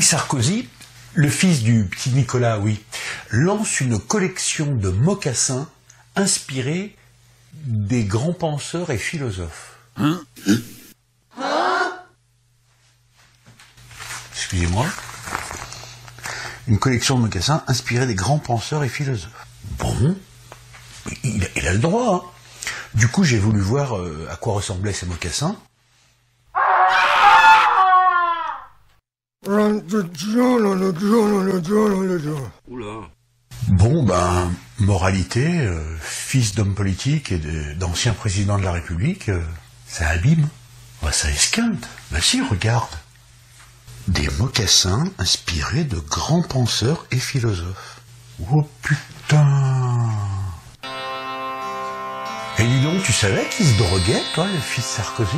Sarkozy, le fils du petit Nicolas, oui, lance une collection de mocassins inspirés des grands penseurs et philosophes. Excusez-moi. Une collection de mocassins inspirés des grands penseurs et philosophes. Bon, il a le droit. Hein. Du coup, j'ai voulu voir à quoi ressemblaient ces mocassins. Oula. Bon, ben, moralité, fils d'homme politique et d'ancien président de la République, ça abîme. Ben, ça esquinte. Ben si, regarde. Des mocassins inspirés de grands penseurs et philosophes. Oh putain. Et dis donc, tu savais qu'il se droguait, toi, le fils Sarkozy ?